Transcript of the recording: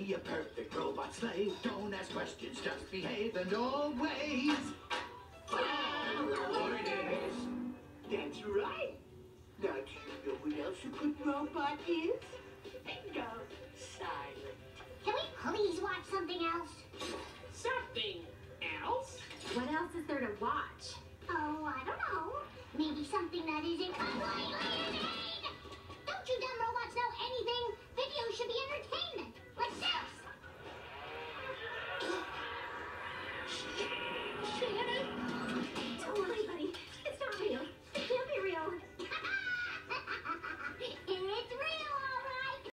be a perfect robot slave. Don't ask questions, just behave and always follow orders. That's right. Now, do you know what else a good robot is? Bingo. Silent. Can we please watch something else? Something else? What else is there to watch? Oh, I don't know. Maybe something that isn't completely inane. Don't you dumb robots know anything? Video should be entertainment, like this.